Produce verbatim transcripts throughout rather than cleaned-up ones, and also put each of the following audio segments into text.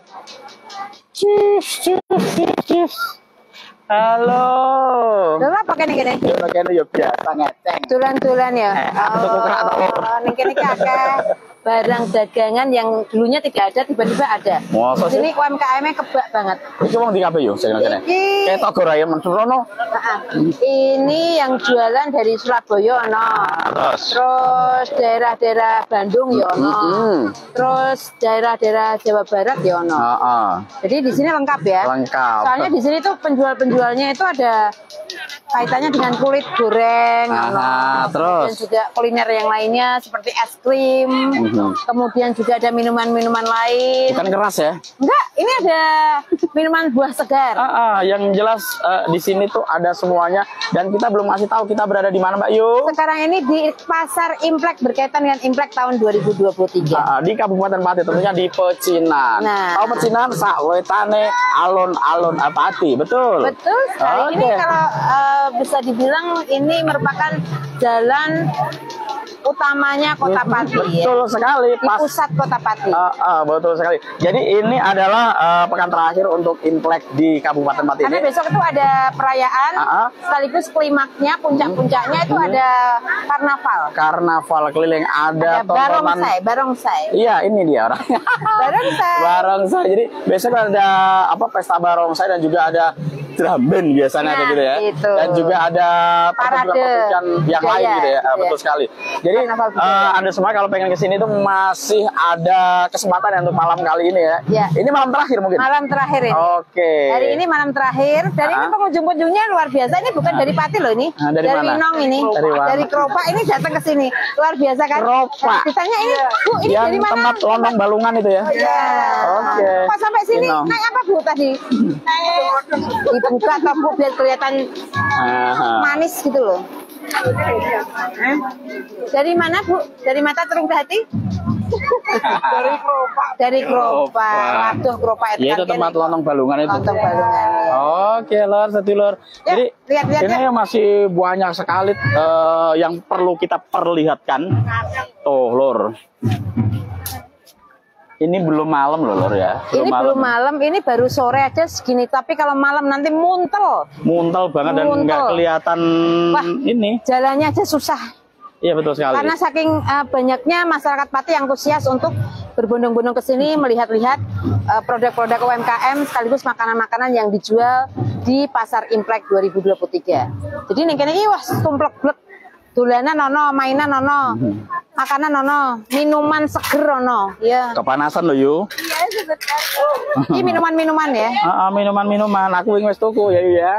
Cus, cus, cus, cus. Halo. Lha apa kene kene? Yo kene yo biasa ngeceng. Tulan-tulan ya. Oh, ning kene iki akeh barang dagangan yang dulunya tidak ada tiba-tiba ada. Masa sih? Ini U M K M-nya kebak banget. Iki wong di kabeh yo sing kene. Iki- Ketok go raya mensurono. Heeh. Ini yang jualan dari Surabaya ono. Terus. Terus daerah-daerah Bandung ya ono. Mm-mm. Terus daerah-daerah Jawa Barat ya ono. Heeh. Jadi di sini lengkap ya. Lengkap. Soalnya di sini tuh penjual-penjualnya itu ada kaitannya dengan kulit goreng, Aha, ono. terus? Kemudian juga kuliner yang lainnya seperti es krim. Mhm. Kemudian juga ada minuman-minuman lain. Bukan keras ya? Enggak, ini ada minuman buah segar. Ah, ah, yang jelas eh, di sini tuh ada semuanya dan kita belum masih tahu kita berada di mana, Mbak Yu. Sekarang ini di Pasar Imlek berkaitan dengan Imlek tahun dua ribu dua puluh tiga. Ah, ah, di Kabupaten Pati tentunya di Pecinan. Nah. Tahu Pecinan sawetane alon-alon Pati, betul? Betul sekali. Ini Oke. kalau eh, bisa dibilang ini merupakan jalan utamanya Kota Pati ya. Betul sekali, Di pas. pusat Kota Pati. Ah, ah, betul sekali. Jadi ini adalah eh, pekan terakhir untuk Imlek di Kabupaten Pati Karena ini. besok itu ada perayaan, Ah, ah. sekaligus klimaknya, puncak-puncaknya itu Hmm. ada karnaval. Karnaval keliling ada, Ada tontonan. barongsai, barongsai. Iya, ini dia orangnya. Barongsai. Barongsai. Jadi besok ada apa pesta barongsai dan juga ada drum band biasanya Nah, kayak gitu ya. gitu. Dan juga ada Parade pertunjukan yang budaya, lain gitu ya. Ah, iya. betul sekali. Jadi Karnaval budaya. eh, Anda semua kalau pengen kesini tuh masih ada kesempatan ya untuk malam kali ini ya. Iya. Ini malam terakhir mungkin. Malam terakhir ini. Oke. Hari ini malam terakhir. Dan ini Ah. pengunjung-pengunjungnya luar biasa. Ini bukan dari Pati loh ini. Ah, dari mana? Winong ini. Dari mana? Dari Kropa ini datang ke sini. Luar biasa kan? Kropa. Ditanya ini, Bu, ini Yang dari mana? tempat lontong balungan itu ya. Ya. Oke. Kok sampai sini Winong. naik apa Bu tadi? Dibuka atau Bu biar kelihatan Aha. manis gitu loh. Eh? Dari mana Bu? Dari mata terung ke hati? Dari Kropa. Dari Kropa. Kropa. Waduh, Kropa Ya itu kan tempat ini. lontong balungan itu. Lontong balungan. Ya. Oke, Lor, sedulur. Ya, Jadi lihat-lihat, ini masih banyak sekali eh, yang perlu kita perlihatkan. Tuh, Lor. Ini belum malam loh, Lor ya. Ini belum malam, ini baru sore aja segini. Tapi kalau malam nanti muntel. Muntel banget dan Muntel. nggak kelihatan Wah. ini. Jalannya aja susah. Iya betul sekali. Karena saking uh, banyaknya masyarakat Pati yang antusias untuk berbondong-bondong ke sini melihat-lihat uh, produk-produk U M K M sekaligus makanan-makanan yang dijual di Pasar Imlek dua ribu dua puluh tiga. Jadi ning kene iki wah tumplek-blek. Dolanan ono, mainan ono, makanan ono, minuman seger ono. Ya. Kepanasan loh, Yu. Iya, sebentar. Ini minuman-minuman ya. Ah, ah, minuman-minuman. Aku ingin wis tuku ya, Yu ya.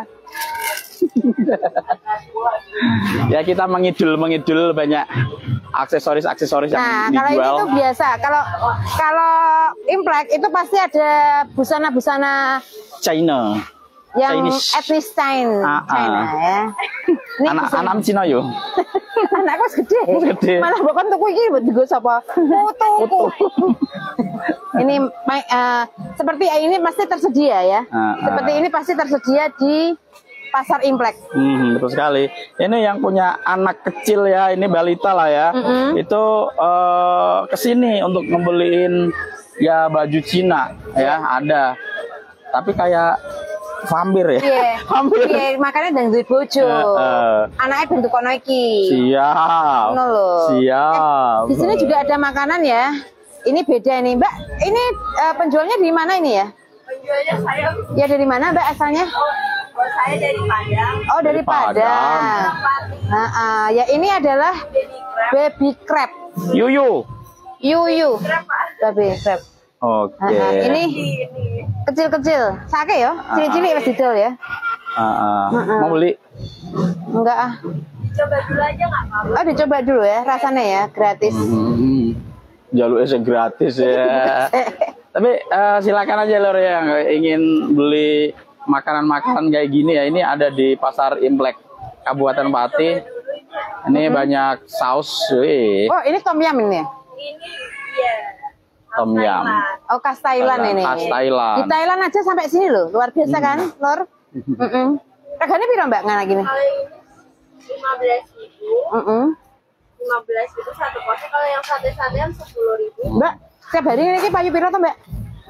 Ya kita mengidul mengidul banyak aksesoris-aksesoris Nah, yang kalau ini dijual. tuh biasa. Kalau kalau Imlek itu pasti ada busana-busana China. yang Chinese. etnis China, Ah, ah. China ya. Ini Anak busana- anak Cina yo. anakku wis gede. Gede. Malah bukan tuku iki buat digo sapa? Tuku. Ini ma- eh, seperti ini pasti tersedia ya. Ah, ah. Seperti ini pasti tersedia di Pasar Imlek. Hmm, betul sekali. Ini yang punya anak kecil ya, ini balita lah ya. Mm-mm. Itu eh, kesini untuk ngebeliin ya baju Cina ya ada. Tapi kayak vampir ya. Iya. Vampir. Iya, makanya dangdut bojo. Heeh. Anaknya bentuk kono iki. Siap. Ngono lho. Siap. Eh, di sini juga ada makanan ya. Ini beda nih, Mbak. Ini eh, penjualnya di mana ini ya? Penjualnya saya, Ya dari mana, Mbak, asalnya? oh saya dari Padang. Oh, dari Dari Padang. Padang. Nah, ah, ya ini adalah baby crab. Yuyu. Yuyu. Baby crab. Oke. Nah, ini kecil-kecil. Sake ya? Cilik-cilik wis didol ya? Ah, ah. Mau beli? Enggak ah. Coba dulu aja nggak apa-apa. Oh, dicoba dulu ya, rasanya ya, gratis. Hmm. Jalurnya sih gratis ya. Tapi eh, silakan aja lor yang ingin beli makanan-makanan kayak gini ya. Ini ada di Pasar Imlek Kabupaten Pati. Ini banyak saus. Wih, Oh, ini tom yum ini ya? Ini ya. tom yum. Oh, khas Thailand ini. Khas Thailand. Di Thailand aja sampai sini loh, luar biasa kan, Lor? Heeh. Regane piro, Mbak, ngana gini? Kalau ini lima belas ribu, Heeh. lima belas ribu satu porsi. Kalau yang sate-satean sepuluh ribu. Mbak, setiap hari ini payu piro tuh, Mbak?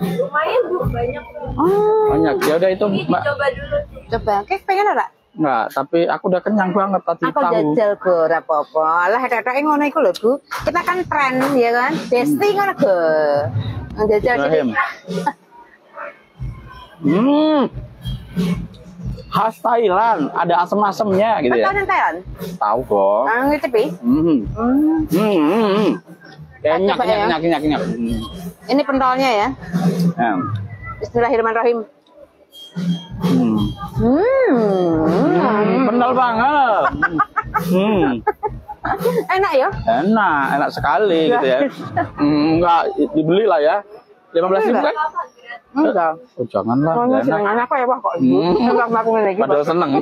Lumayan Bu, banyak. Oh, Banyak. Ya udah itu Ini Mbak. dicoba dulu. coba. Kek pengen ora? Enggak, tapi aku udah kenyang banget tadi Aku tahu. jajal go ora apa-apa. Lah ketoke ngono iku lho, Bu. Kita kan friend ya kan. Besti ngono go. Jajal Ibrahim. sini. Hmm. Khas Thailand, ada asem-asemnya gitu ya. Betul yang Thailand. Tahu kok. Ah, ngicipi. Hmm. Hmm. Hmm. hmm, hmm. Kenyak, Coba ya. kenyak, kenyak, kenyak. Hmm. Ini pentolnya ya. Ya. Bismillahirrahmanirrahim. Hmm. Hmm. Hmm, Kental banget. Hmm. Enak ya? Enak, enak sekali gitu ya. Hmm, enggak dibeli lah ya. lima belas ribu kan? Enggak. Oh, janganlah. Mau nggak enak. seneng anak ya, Pak kok Ibu. Hmm. Enggak aku ngene iki. Padahal seneng.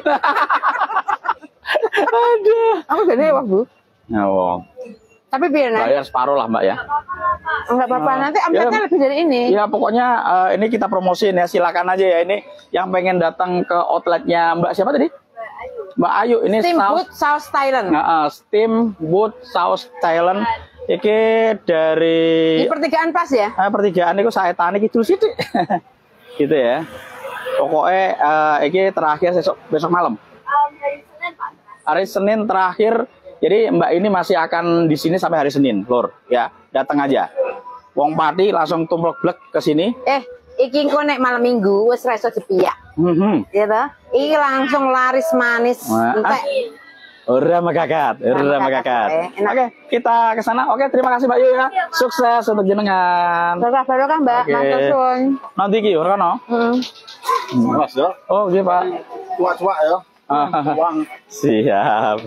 Aduh. Aku gede ya, Pak, Bu. Ya, wow. Tapi biar nanti Bayar separuh lah Mbak ya. enggak apa-apa. Nanti omsetnya Ya. lebih dari ini. Ya pokoknya eh, ini kita promosiin ya, silakan aja ya. Ini yang pengen datang ke outletnya Mbak siapa tadi? Mbak Ayu. Ini Steamboat saus, Sauce Thailand. nah, uh, Steamboat Sauce Thailand. Iki dari Di pertigaan pas ya? eh, pertigaan itu saya tani gitu sih. Gitu ya. Pokoknya eh, iki terakhir besok besok malam. Um, hari Senin Pak. Hari Senin terakhir. Jadi Mbak ini masih akan di sini sampai hari Senin, Lur. Ya, datang aja. Wong Pati langsung tumplek blek ke sini. Eh, iki engko nek malam Minggu wis ra iso dipiyak. Mhm. Ya toh? Iki langsung laris manis. Wah, Entek. Ora magakat, ora Ora magakat. magakat, eh. Enak. Oke, kita ke sana. Oke, terima kasih Mbak Yu ya. Sukses untuk jenengan. Barokah kan, Mbak. Oke. Matur suwun. Nanti ki ora ono. Hmm. Mas ya, Oh, nggih, Pak. cuak-cuak ya. Uang. Siap.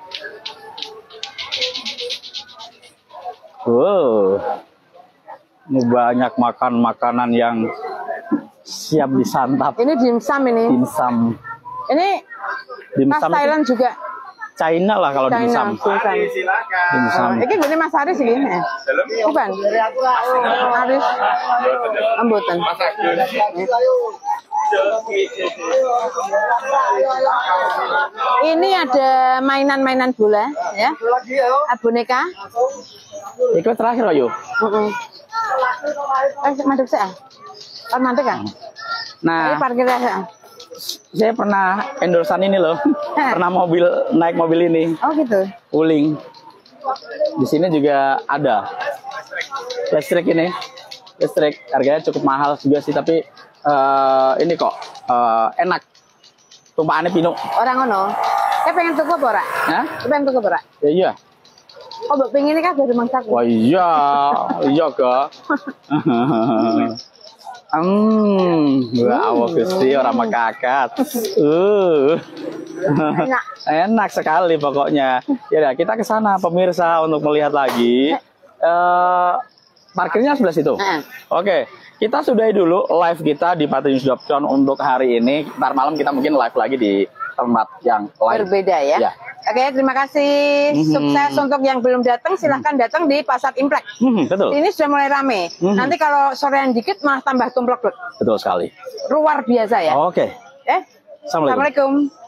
Wow. Ini banyak makan makanan yang siap disantap. Ini dimsum ini. Dimsum. Ini khas Dimsum itu Thailand juga. China lah kalau dimsum. China, dimsum. Dimsum. Oh, ini gini Mas Aris ini. Eh. Bukan. Aris. Ambutan. Ini ada mainan-mainan bola, ya. Ah, boneka. Itu terakhir Pak Yu. Heeh. Eh, mandek saya. Kan mandek kan? Ini Nah, parkir ya. saya pernah endorsean ini loh. Pernah mobil naik mobil ini, Oh gitu. Wuling. Di sini juga ada listrik ini. Listrik harganya cukup mahal juga sih, tapi eh, ini kok eh, enak. Tumpahannya pino. Orang ngono. Saya pengen tuku apa ora? Hah? Saya pengen tuku apa ora? Ya iya. Oh, mbok pengen ini kan dari mangsaku. Wah iya, iya ga. Hmm, wah awak Gusti orang makakat. Uh. Enak. Enak sekali pokoknya. Ya udah, kita ke sana pemirsa untuk melihat lagi. Eh parkirnya sebelah situ. Heeh. Oke, kita sudahi dulu live kita di patinews dot com untuk hari ini. Ntar malam kita mungkin live lagi di tempat yang lain. Berbeda ya. Ya. Oke, terima kasih. Mhm. Sukses untuk yang belum datang, silahkan datang di Pasar Implek. Hmm, betul, Ini sudah mulai rame. Mhm. Nanti kalau sorean dikit malah tambah tumplek. betul sekali. Luar biasa ya. Oke, Eh, assalamualaikum. Assalamualaikum.